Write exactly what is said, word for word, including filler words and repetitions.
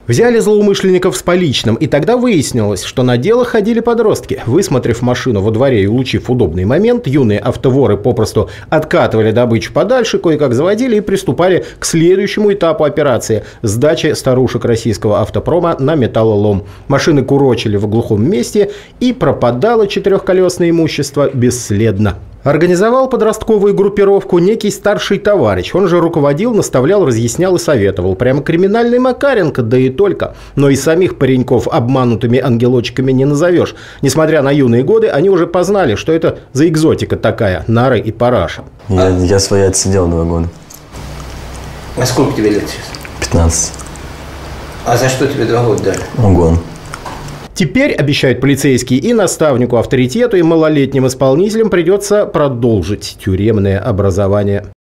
Взяли злоумышленников с поличным, и тогда выяснилось, что на дело ходили подростки. Высмотрев машину во дворе и улучив удобный момент, юные автоворы попросту откатывали добычу подальше, кое-как заводили и приступали к следующему этапу операции – сдаче старушек российского автопрома на металлолом. Машины курочили в глухом месте, и пропадало четырехколесное имущество бесследно. Организовал подростковую группировку некий старший товарищ. Он же руководил, наставлял, разъяснял и советовал. Прямо криминальный Макаренко, да и только. Но и самих пареньков обманутыми ангелочками не назовешь. Несмотря на юные годы, они уже познали, что это за экзотика такая – нары и параша. Я, я свои отсидел два года. А сколько тебе лет сейчас? пятнадцать. А за что тебе два года дали? Угон. Теперь, обещают полицейские, и наставнику авторитету, и малолетним исполнителям придется продолжить тюремное образование.